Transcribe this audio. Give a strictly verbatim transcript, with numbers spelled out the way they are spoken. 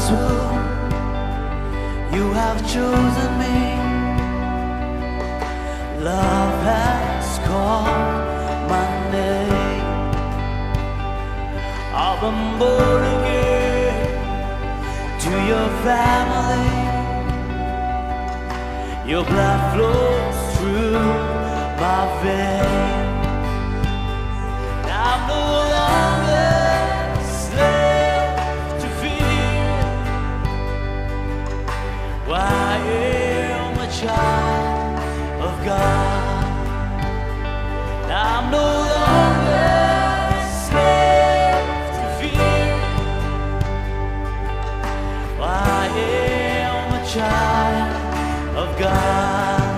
womb, you have chosen me. Love has called my name. I've been born again to your family. Your blood flows through my veins. I'm no longer slave to fear. I am a child of God. I'm no longer slave to fear. I am a child of God.